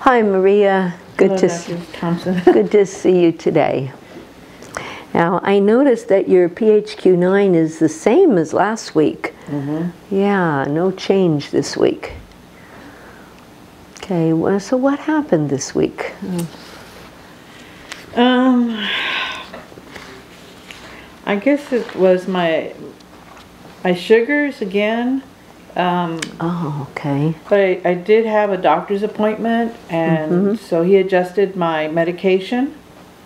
Hi, Maria. Hello, Dr. Thompson. Good to see you today. Now, I noticed that your PHQ-9 is the same as last week. Yeah, no change this week. Okay, well, so what happened this week? I guess it was my sugars again. Oh, okay. But I did have a doctor's appointment, and so he adjusted my medication.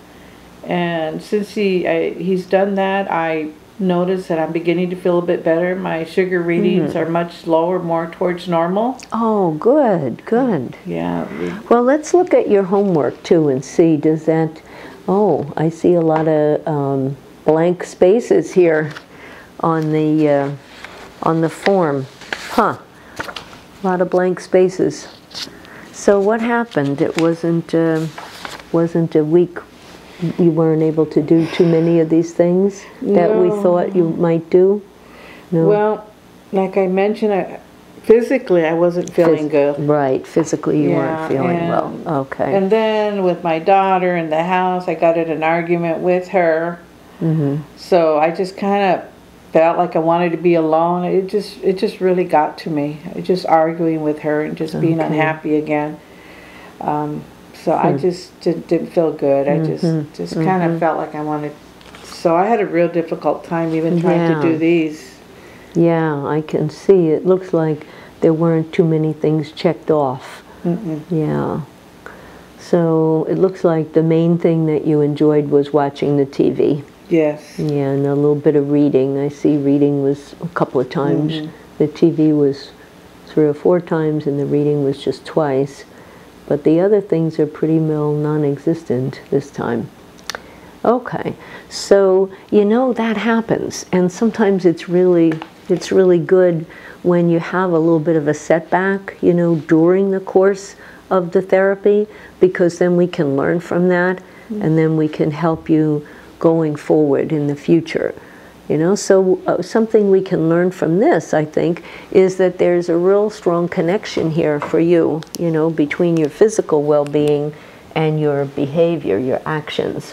And since he's done that, I noticed that I'm beginning to feel a bit better. My sugar readings are much lower, more towards normal. Oh, good, good. Yeah. Well, let's look at your homework too and see, does that, oh, I see a lot of blank spaces here on the form. Huh, a lot of blank spaces. So what happened? It wasn't a week. You weren't able to do too many of these things that we thought you might do? No? Well, like I mentioned, physically I wasn't feeling good. Right, physically you weren't feeling well. Okay. And then with my daughter in the house, I got in an argument with her. So I just kind of felt like I wanted to be alone. It just really got to me. Just arguing with her and just being unhappy again. So I just didn't feel good. I just kind of felt like I wanted. So I had a real difficult time even trying to do these. Yeah, I can see. It looks like there weren't too many things checked off. Yeah. So it looks like the main thing that you enjoyed was watching the TV. Yes. Yeah, and a little bit of reading. I see reading was a couple of times. The TV was 3 or 4 times, and the reading was just twice. But the other things are pretty well non-existent this time. Okay, so you know that happens, and sometimes it's really good when you have a little bit of a setback, you know, during the course of the therapy, because then we can learn from that, and then we can help you going forward in the future. You know, so something we can learn from this, I think, is that there's a real strong connection here for you, you know, between your physical well-being and your behavior, your actions.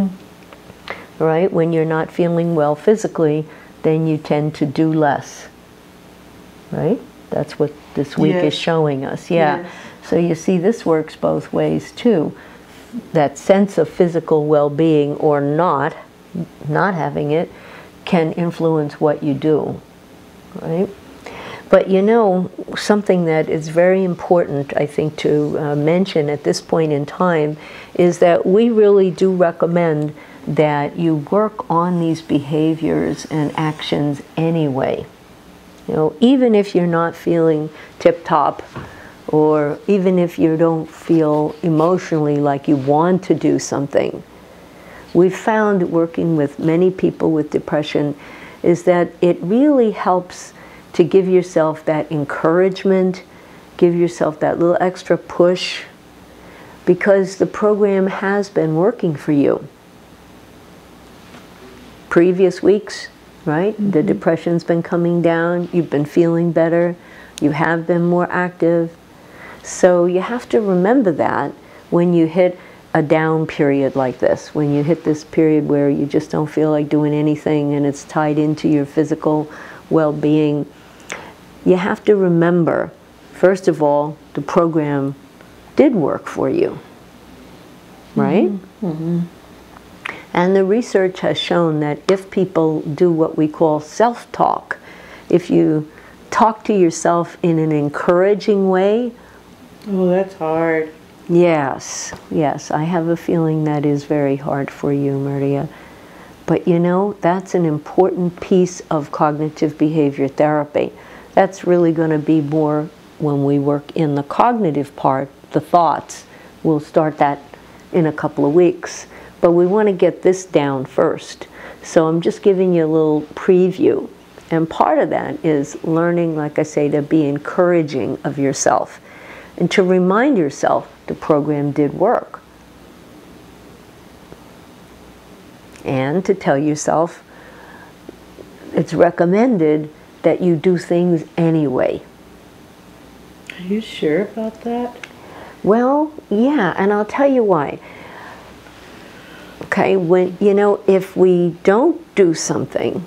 Right? When you're not feeling well physically, then you tend to do less. Right? That's what this week is showing us. Yeah. Yes. So you see, this works both ways too. That sense of physical well-being or not having it, can influence what you do, right? But you know, something that is very important, I think, to mention at this point in time is that we really do recommend that you work on these behaviors and actions anyway. You know, even if you're not feeling tip-top, or even if you don't feel emotionally like you want to do something. We've found, working with many people with depression, is that it really helps to give yourself that encouragement, give yourself that little extra push, because the program has been working for you. Previous weeks, right? The depression's been coming down, you've been feeling better, you have been more active. So you have to remember that when you hit a down period like this, when you hit this period where you just don't feel like doing anything and it's tied into your physical well-being, you have to remember, first of all, the program did work for you, right? And the research has shown that if people do what we call self-talk, if you talk to yourself in an encouraging way. Oh, that's hard. Yes, yes, I have a feeling that is very hard for you, Maria. But you know, that's an important piece of cognitive behavior therapy. That's really going to be more when we work in the cognitive part, the thoughts. We'll start that in a couple of weeks. But we want to get this down first. So I'm just giving you a little preview. And part of that is learning, like I say, to be encouraging of yourself. And to remind yourself the program did work. And to tell yourself it's recommended that you do things anyway. Are you sure about that? Well, yeah, and I'll tell you why. Okay, when, you know, if we don't do something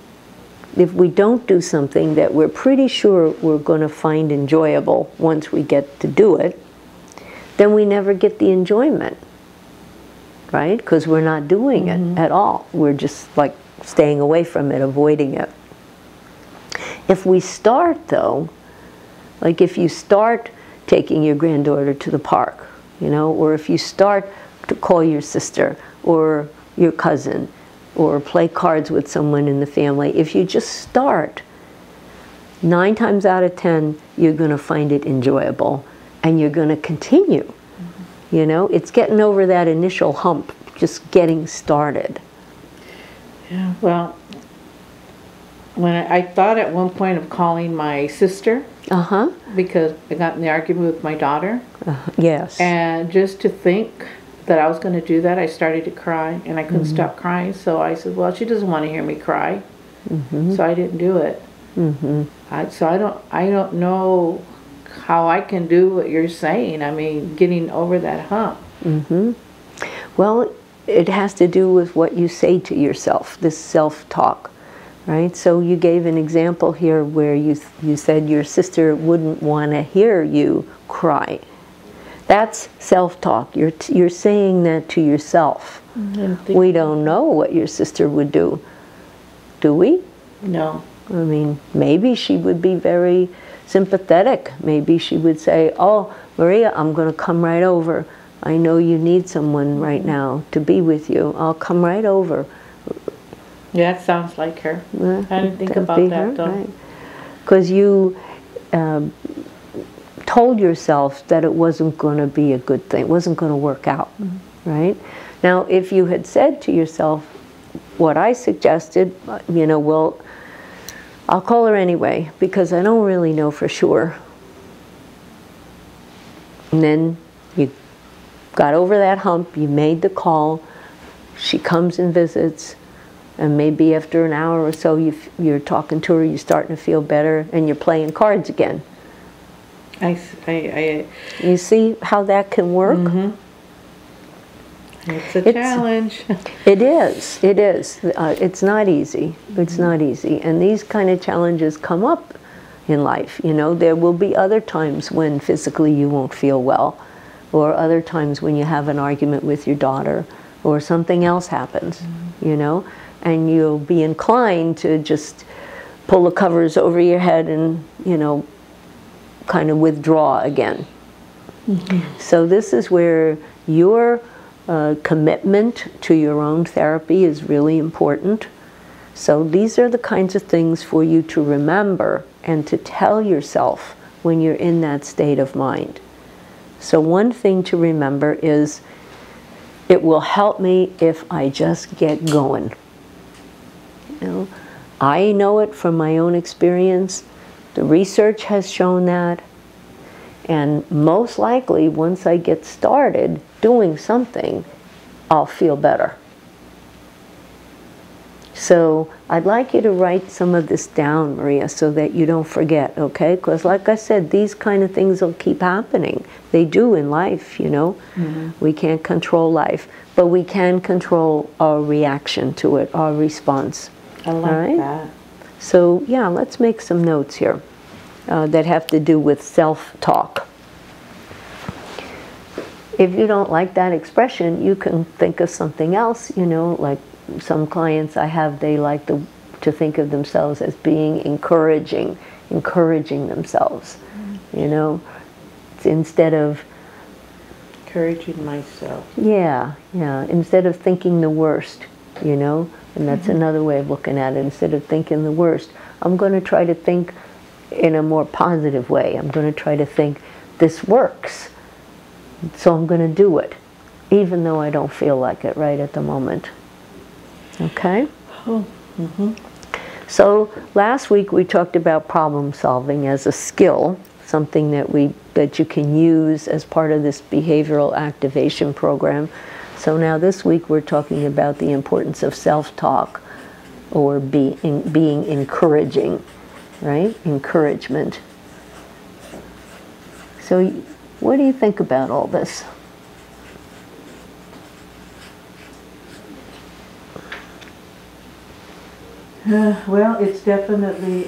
that we're pretty sure we're going to find enjoyable once we get to do it, then we never get the enjoyment, right? Because we're not doing it at all. We're just like staying away from it, avoiding it. If we start, though, like if you start taking your granddaughter to the park, you know, or if you start to call your sister or your cousin or play cards with someone in the family, if you just start, 9 times out of 10, you're going to find it enjoyable and you're going to continue. You know, it's getting over that initial hump, just getting started. Yeah, well, when I thought at one point of calling my sister, because I got in the argument with my daughter. Yes. And just to think that I was going to do that, I started to cry, and I couldn't stop crying. So I said, well, she doesn't want to hear me cry, so I didn't do it. So I don't know how I can do what you're saying. I mean, getting over that hump. Well, it has to do with what you say to yourself, this self-talk, right? So you gave an example here where you said your sister wouldn't want to hear you cry. That's self-talk. You're saying that to yourself. We don't know what your sister would do we? No. I mean, maybe she would be very sympathetic. Maybe she would say, oh, Maria, I'm going to come right over. I know you need someone right now to be with you. I'll come right over. Yeah, that sounds like her. I didn't think about that, though. Because you told yourself that it wasn't going to be a good thing. It wasn't going to work out, right? Now, if you had said to yourself what I suggested, you know, well, I'll call her anyway because I don't really know for sure. And then you got over that hump, you made the call, she comes and visits, and maybe after an hour or so you're talking to her, you're starting to feel better, and you're playing cards again. You see how that can work? It's a challenge. It is. It's not easy. It's not easy. And these kind of challenges come up in life. You know, there will be other times when physically you won't feel well, or other times when you have an argument with your daughter, or something else happens, you know, and you'll be inclined to just pull the covers over your head and, you know, kind of withdraw again. So this is where your commitment to your own therapy is really important. So these are the kinds of things for you to remember and to tell yourself when you're in that state of mind. So one thing to remember is, it will help me if I just get going. You know, I know it from my own experience. The research has shown that. And most likely, once I get started doing something, I'll feel better. So I'd like you to write some of this down, Maria, so that you don't forget, okay? Because like I said, these kind of things will keep happening. They do in life, you know. We can't control life, but we can control our reaction to it, our response. I like that. So yeah, let's make some notes here that have to do with self-talk. If you don't like that expression, you can think of something else, you know, like some clients I have, they like to think of themselves as being encouraging themselves, you know, instead of encouraging myself. Yeah, instead of thinking the worst, you know, and that's another way of looking at it. Instead of thinking the worst, I'm going to try to think in a more positive way. I'm going to try to think, this works, so I'm going to do it, even though I don't feel like it right at the moment. Okay? So last week we talked about problem solving as a skill, something that you can use as part of this behavioral activation program. So now this week we're talking about the importance of self-talk, or being encouraging, right? Encouragement. So What do you think about all this? Well, it's definitely,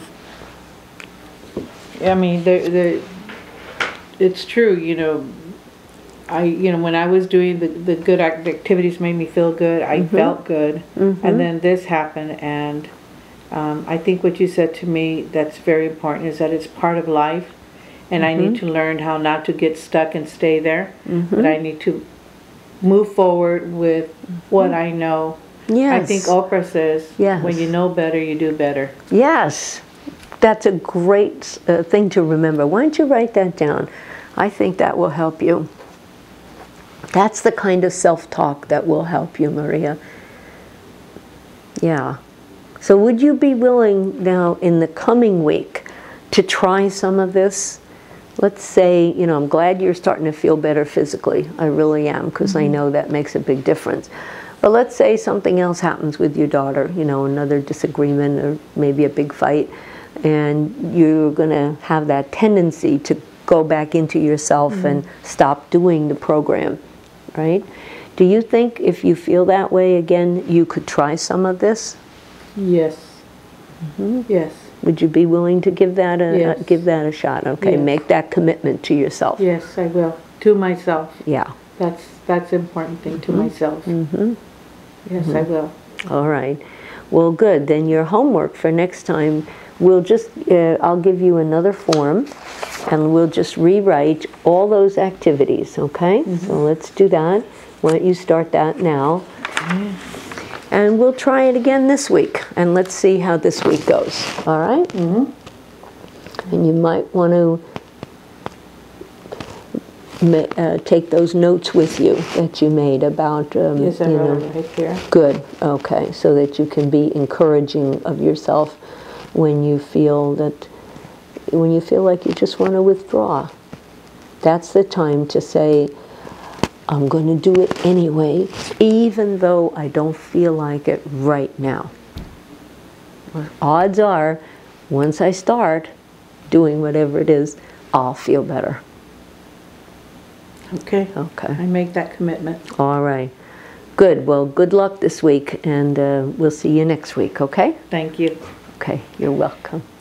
I mean, it's true, you know, when I was doing the good activities made me feel good, I felt good, and then this happened, and I think what you said to me that's very important is that it's part of life, and I need to learn how not to get stuck and stay there, but I need to move forward with what I know. Yes. I think Oprah says, Yes. when you know better, you do better. Yes, that's a great thing to remember. Why don't you write that down? I think that will help you. That's the kind of self-talk that will help you, Maria. Yeah. So would you be willing now in the coming week to try some of this? Let's say, you know, I'm glad you're starting to feel better physically. I really am, because I know that makes a big difference. But let's say something else happens with your daughter, you know, another disagreement or maybe a big fight, and you're going to have that tendency to go back into yourself and stop doing the program, right? Do you think if you feel that way again, you could try some of this? Yes. Yes. Would you be willing to give that Yes. give that a shot? Okay, Yes. make that commitment to yourself. Yes, I will. To myself. Yeah. That's an important thing, to myself. Yes, I will. All right. Well, good. Then your homework for next time, we'll just, I'll give you another form, and we'll just rewrite all those activities, okay? So let's do that. Why don't you start that now? And we'll try it again this week, and let's see how this week goes. All right? And you might want to take those notes with you that you made about, Yes, I you wrote know. it right here. Good. Okay. So that you can be encouraging of yourself when you feel like you just want to withdraw. That's the time to say, I'm going to do it anyway, even though I don't feel like it right now. Odds are, once I start doing whatever it is, I'll feel better. Okay. Okay. I make that commitment. All right. Good. Well, good luck this week, and we'll see you next week, okay? Thank you. Okay. You're welcome.